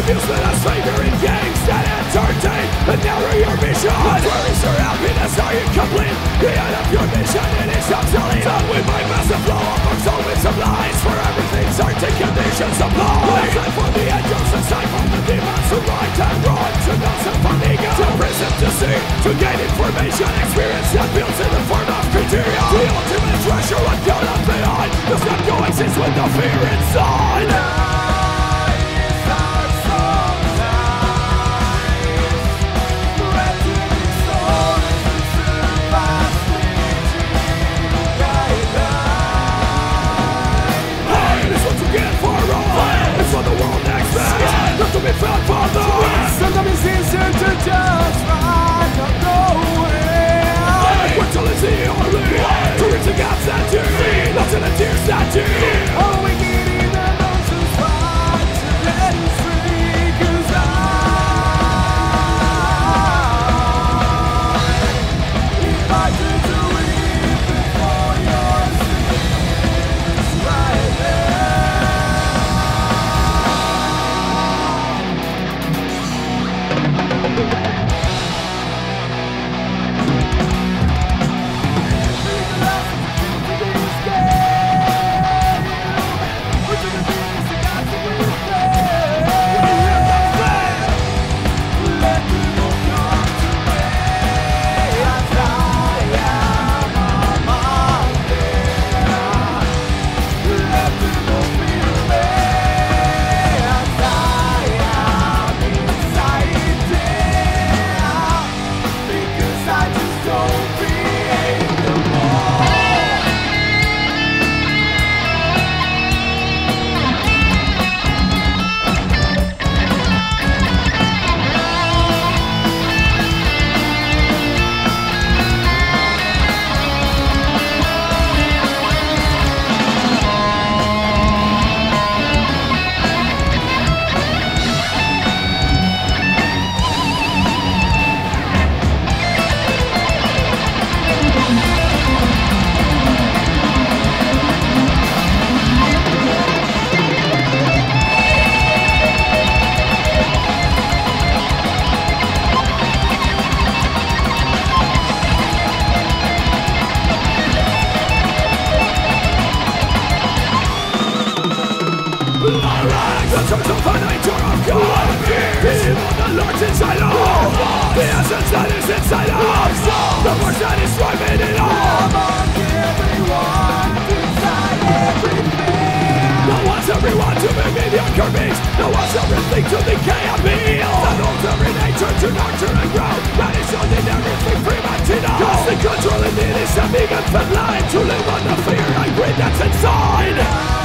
amusement as favor in games that entertain and narrow your vision. Where is your happiness? Are you complete? The end of your mission, it is obsolete. Done with my massive flow of soul with some lines for everything's certain conditions apply. Time for the angels and time for the demons to right and wrong, to know some funny gun, to prison to see, to gain information, experience that builds in the form of criteria. The ultimate treasure what God left behind does not coexist with the fear inside. For the world next best, not to be found for the rest. Sometimes it's easier to just run nowhere. Whistle is the only way to reach the gaps that deep, not to the tears that deep. All we need in the notions fight to get us free. 'Cause if I do to weep before your sins right there. The terms of the nature of God, the evil that lurks inside us, the essence that is inside us, the force that is driving it all. Among everyone, inside everything. No one's everyone to be mediocre beings. No one's everything to decay and heal. That holds every nature to nurture and grow. That is only everything free man to know. Constant control in it is a big and fat line to live on the fear and greed that's inside.